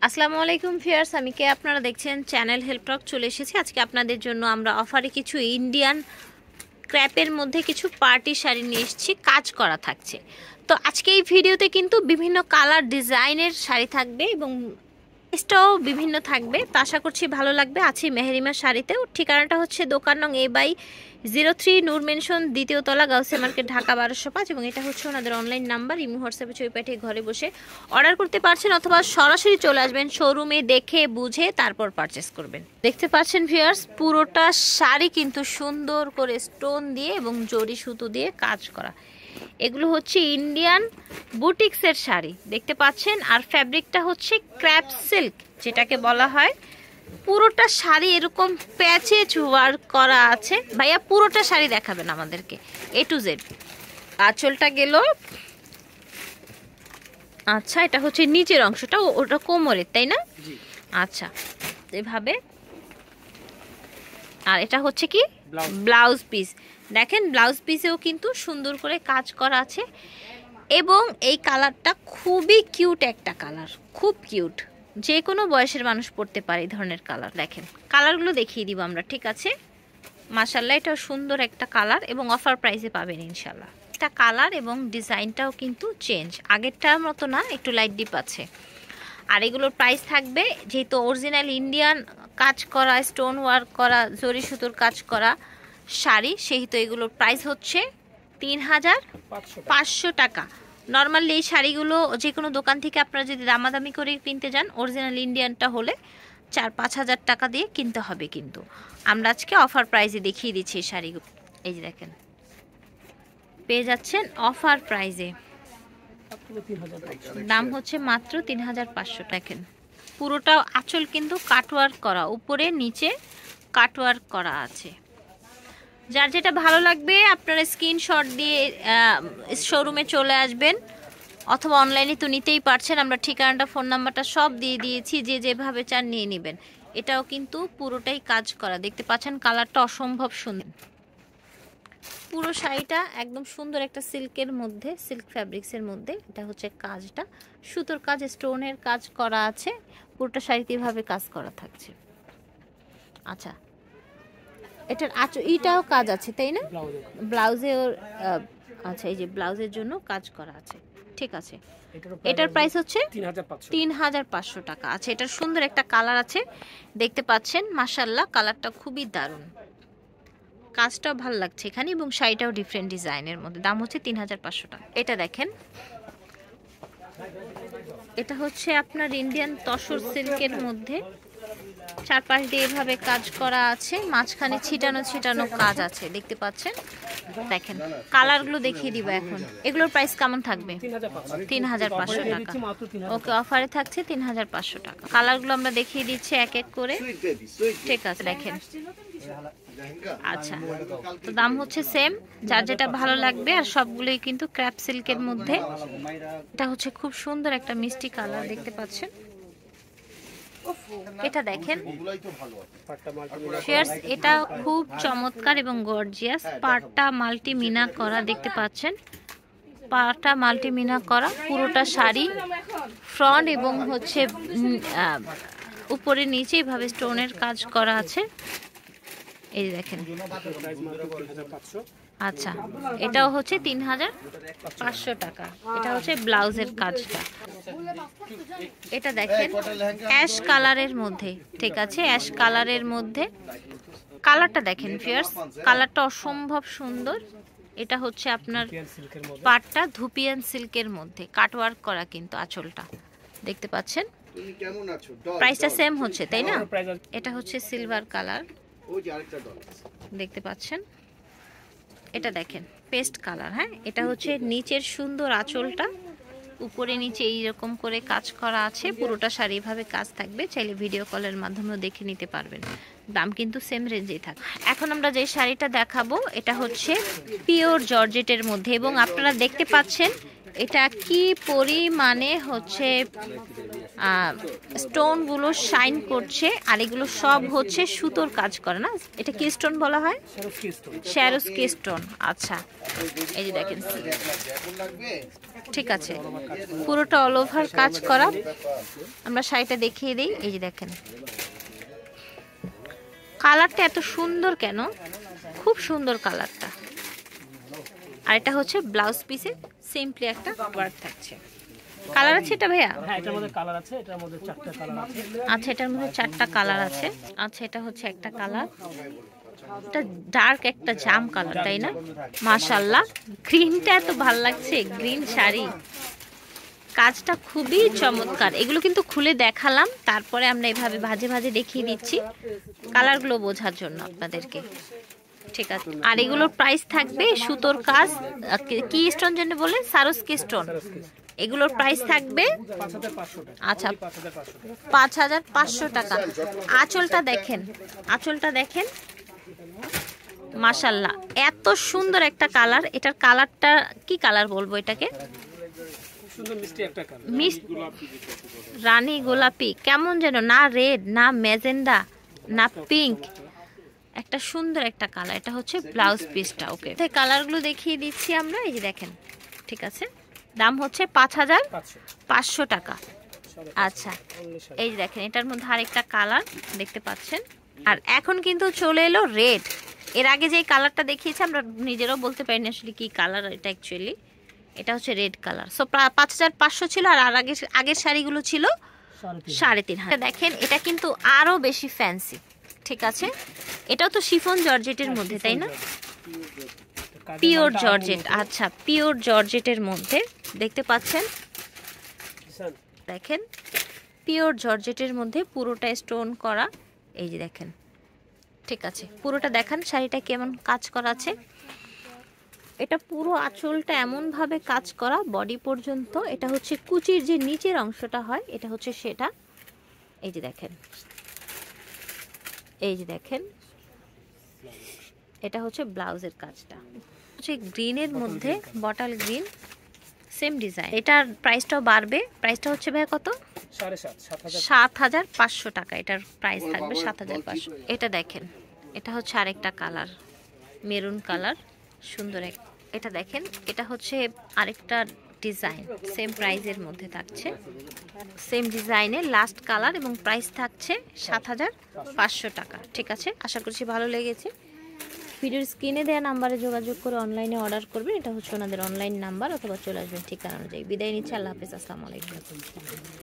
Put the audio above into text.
আসসালামু আলাইকুম ভিউয়ার্স, আমি কে আপনারা দেখছেন চ্যানেল হেল্পটক। চলে এসেছি আজকে আপনাদের জন্য আমরা অফারে কিছু ইন্ডিয়ান ক্র্যাপের মধ্যে কিছু পার্টি শাড়ি নিয়ে এসেছি, কাজ করা থাকছে। তো আজকে এই ভিডিওতে কিন্তু বিভিন্ন কালার ডিজাইনের শাড়ি থাকবে এবং প্রাইসটাও বিভিন্ন থাকবে। তো আশা করছি ভালো লাগবে। আছি মেহেরিমা শাড়িতেও। ঠিকানাটা হচ্ছে দোকান নং A/03 নূর মেনশন, দ্বিতীয় তলা, গাউসিয়া মার্কেট, ঢাকা 1205। এবং এটা হচ্ছে ওনাদের অনলাইন নাম্বার। ইমো হোয়াটসঅ্যাপে ছবি পাঠিয়ে ঘরে বসে অর্ডার করতে পারছেন অথবা সরাসরি চলে আসবেন শোরুমে, দেখে বুঝে তারপর পারচেস করবেন। দেখতে পাচ্ছেন ভিউয়ার্স, পুরোটা শাড়ি কিন্তু সুন্দর করে স্টোন দিয়ে এবং জরি সুতো দিয়ে কাজ করা। এগুলো হচ্ছে ইন্ডিয়ান বুটিক্সের শাড়ি, দেখতে পাচ্ছেন। আর ফ্যাব্রিকটা হচ্ছে ক্র্যাপ সিল্ক, যেটাকে বলা হয়। পুরোটা শাড়ি এরকম প্যাচেজ ওয়ার্ক করা আছে। ভাইয়া পুরোটা শাড়ি দেখাবেন আমাদেরকে A to Z। আঁচলটা গেল। আচ্ছা, এটা হচ্ছে নিচের অংশটা, ওটা কোমরের, তাই না? আচ্ছা, এভাবে। আর এটা হচ্ছে কি ব্লাউজ পিস। দেখেন ব্লাউজ পিসেও কিন্তু সুন্দর করে কাজ করা আছে এবং এই কালারটা খুবই কিউট একটা কালার, খুব কিউট। যে কোনো বয়সের মানুষ পরতে পারে এই ধরনের কালার। দেখেন কালারগুলো দেখিয়ে দিব আমরা, ঠিক আছে? মাশাআল্লাহ, এটাও সুন্দর একটা কালার এবং অফার প্রাইসে পাবেন ইনশাল্লাহ। এটা কালার এবং ডিজাইনটাও কিন্তু চেঞ্জ, আগেরটার মতো না, একটু লাইট ডিপ আছে। আর এগুলোর প্রাইস থাকবে, যেহেতু অরিজিনাল ইন্ডিয়ান কাজ করা, স্টোন ওয়ার্ক করা, জরি সুতোর কাজ করা শাড়ি, সেহেতু এগুলোর প্রাইস হচ্ছে ৩৫০০ টাকা। নর্মালি এই শাড়িগুলো যে কোনো দোকান থেকে আপনারা যদি দামাদামি করে কিনতে যান, অরিজিনাল ইন্ডিয়ানটা হলে ৪-৫ হাজার টাকা দিয়ে কিনতে হবে। কিন্তু আমরা আজকে অফার প্রাইসে দেখিয়ে দিচ্ছি এই শাড়িগুলো। এই যে দেখেন, পেয়ে যাচ্ছেন অফার প্রাইসে, দাম হচ্ছে মাত্র ৩৫০০ টাকা। পুরোটা আঁচল কিন্তু কাটওয়ার্ক করা, উপরে নিচে কাটওয়ার্ক করা আছে। যার যেটা ভালো লাগবে আপনারা স্ক্রিনশট দিয়ে শোরুমে চলে আসবেন অথবা অনলাইনে তো নিতেই পারছেন। আমরা ঠিকানাটা, ফোন নাম্বারটা সব দিয়ে দিয়েছি, যে যেভাবে চান নিয়ে নেবেন। এটাও কিন্তু পুরোটাই কাজ করা, দেখতে পাচ্ছেন। কালারটা অসম্ভব সুন্দর। পুরো শাড়িটা একদম সুন্দর একটা সিল্কের মধ্যে, সিল্ক ফ্যাব্রিক্সের মধ্যে। এটা হচ্ছে কাজটা সুতোর কাজ, স্টোনের কাজ করা আছে। পুরোটা শাড়িতে এভাবে কাজ করা থাকছে। আচ্ছা, এটার এটাও কাজ আছে, তাই না? ব্লাউজে ওর আচ্ছা, এই যে ব্লাউজের জন্য কাজ করা আছে, ঠিক আছে। এটার প্রাইস হচ্ছে ৩৫০০ টাকা। আচ্ছা, এটার সুন্দর একটা কালার আছে, দেখতে পাচ্ছেন। মাশাআল্লাহ, কালারটা খুবই দারুণ, কাজটাও ভালো লাগছে এখানে এবং শাড়িটাও ডিফারেন্ট ডিজাইনের মধ্যে। দাম হচ্ছে ৩৫০০ টাকা। এটা দেখেন, এটা হচ্ছে আপনার ইন্ডিয়ান তসর সিল্কের মধ্যে। চারপাশ দিয়ে এভাবে কাজ করা আছে, মাঝখানে ছিটানো ছিটানো কাজ আছে, দেখতে পাচ্ছেন। দেখেন কালারগুলো দেখিয়ে দিব এখন। এগুলোর প্রাইস কেমন থাকবে? ৩৫০০ টাকা। ওকে, অফারে থাকছে ৩৫০০ টাকা। কালারগুলো আমরা দেখিয়ে দিচ্ছি এক এক করে, ঠিক আছে? দেখেন, আচ্ছা, তো দাম হচ্ছে সেম, যার যেটা ভালো লাগবে। আর সবগুলোই কিন্তু ক্র্যাপ সিল্কের মধ্যে। এটা হচ্ছে খুব সুন্দর একটা মিষ্টি কালার, দেখতে পাচ্ছেন। এটা দেখেন শেয়ারস, এটা খুব চমৎকার এবং গর্জিয়াস। পাড়টা মাল্টি মিনা করা, দেখতে পাচ্ছেন। পাড়টা মাল্টি মিনা করা, পুরোটা শাড়ি ফ্রন্ট এবং হচ্ছে উপরে নিচে এভাবে স্টোনের কাজ করা আছে। এই দেখেন, আচ্ছা, এটাও হচ্ছে ৩৫০০ টাকা। এটা হচ্ছে ব্লাউজের কাজটা। এটা দেখেন অ্যাশ কালারের মধ্যে, ঠিক আছে, অ্যাশ কালারের মধ্যে। কালারটা দেখেন ভিউয়ার্স, কালারটা অসম্ভব সুন্দর। এটা হচ্ছে আপনার পাটটা ধুপিয়ান সিল্কের মধ্যে, কাটওয়ার্ক করা কিন্তু আঁচলটা, দেখতে পাচ্ছেন। প্রাইসটা সেম হচ্ছে, তাই না? এটা হচ্ছে সিলভার কালার, দেখতে পাচ্ছেন। এটা দেখেন পেস্ট কালার। হ্যাঁ, এটা হচ্ছে নিচের সুন্দর আঁচলটা, উপরে নিচে এইরকম করে কাজ করা আছে। পুরোটা শাড়ি এভাবে কাজ থাকবে, চাইলে ভিডিও কলের মাধ্যমেও দেখে নিতে পারবেন। দাম কিন্তু সেম রেঞ্জেই থাকে। এখন আমরা যে শাড়িটা দেখাবো এটা হচ্ছে পিওর জর্জেটের মধ্যে এবং আপনারা দেখতে পাচ্ছেন এটা কি পরিমাণে হচ্ছে স্টোনগুলো শাইন করছে, আর এগুলো সব হচ্ছে সুতোর কাজ করে না? এটা কি স্টোন বলা হয়? Swarovski stone. আচ্ছা, এই যে দেখেন, ঠিক আছে, পুরোটা অল ওভার কাজ করা। আমরা শাড়িটা দেখিয়ে দিই। এই যে দেখেন, কালারটা এত সুন্দর কেন, খুব সুন্দর কালারটা। আর এটা হচ্ছে ব্লাউজ পিসে সিম্পলি একটা ওয়ার্ক থাকছে। কালার আছে এটা ভাইয়া? হ্যাঁ, এটার মধ্যে কালার আছে, এটার মধ্যে 4টা কালার আছে। আচ্ছা, এটার মধ্যে 4টা কালার আছে। আচ্ছা, এটা হচ্ছে একটা কালার, এটা ডার্ক একটা জাম কালার, তাই না? মাশাআল্লাহ, গ্রিনটা এত ভালো লাগছে, গ্রিন শাড়ি, কাজটা খুবই চমৎকার। এগুলো কিন্তু খুলে দেখালাম, তারপরে আমরা এভাবে ভাজে ভাজে দেখিয়ে দিচ্ছি কালারগুলো বোঝার জন্য আপনাদেরকে, ঠিক আছে? আর এগুলোর প্রাইস থাকবে, সুতোর কাজ, কি স্টোন যেন বলে, সারোস্কি স্টোন। এগুলোর প্রাইস থাকবে 5500 টাকা। আচ্ছা, 5500 টাকা। আঁচলটা দেখেন, আঁচলটা দেখেন, মাশাআল্লাহ, এত সুন্দর একটা কালার। এটার কালারটা কি কালার বলবো এটাকে? সুন্দর মিষ্টি একটা কালার, রানী গোলাপি, কেমন যেন, না রেড, না ম্যাজেন্ডা, না পিঙ্ক, একটা সুন্দর একটা কালার। এটা হচ্ছে ব্লাউজ পিসটা। ওকে, কালারগুলো দেখিয়ে দিচ্ছি আমরা। এই যে দেখেন, ঠিক আছে, দাম হচ্ছে 5500 টাকা। আচ্ছা, এই যে দেখেন, এটার মধ্যে আরেকটা কালার দেখতে পাচ্ছেন। আর এখন কিন্তু চলে এলো রেড। এর আগে যে কালারটা দেখিয়েছি আমরা নিজেরাও বলতে পারিনি আসলে কি কালার এটা অ্যাকচুয়ালি। এটা হচ্ছে রেড কালার। সো 5500 ছিল, আর আগের শাড়িগুলো ছিল 3500। দেখেন, এটা কিন্তু আরো বেশি ফ্যান্সি, ঠিক আছে? এটাও তো শিফন জর্জেটের মধ্যে, তাই না? Pure georgette. আচ্ছা, পিওর জর্জেটের মধ্যে দেখতে পাচ্ছেন, দেখেন, পিওর জর্জেটের মধ্যে পুরোটা স্টোন করা। এই যে দেখেন, ঠিক আছে, পুরোটা দেখান শাড়িটা কেমন কাজ করা আছে। এটা পুরো আঁচলটা এমন ভাবে কাজ করা বডি পর্যন্ত। এটা হচ্ছে কুচির যে নিচের অংশটা হয়, এটা হচ্ছে সেটা। এই যে দেখেন, এই যে দেখেন, এটা হচ্ছে ব্লাউজের কাজটা, হচ্ছে গ্রিনের মধ্যে, বটল গ্রিন, সেম ডিজাইন। এটার প্রাইসটাও বাড়বে। প্রাইসটা হচ্ছে ভাই কত? 7500 টাকা। এটার প্রাইস থাকবে 7500। এটা দেখেন, এটা হচ্ছে আরেকটা কালার, মেরুন কালার, সুন্দর এক। এটা দেখেন, এটা হচ্ছে আরেকটা ডিজাইন, সেম প্রাইসের মধ্যে থাকছে, সেম ডিজাইনের লাস্ট কালার, এবং প্রাইস থাকছে 7500 টাকা। ঠিক আছে, আশা করছি ভালো লেগেছে। ভিডিওর স্ক্রিনে দেওয়া নাম্বারে যোগাযোগ করে অনলাইনে অর্ডার করবেন। এটা হচ্ছে ওনাদের অনলাইন নাম্বার, অথবা চলে আসবেন ঠিকানা অনুযায়ী। বিদায় নিচ্ছি, আল্লাহ হাফেজ, আসসালামু আলাইকুম।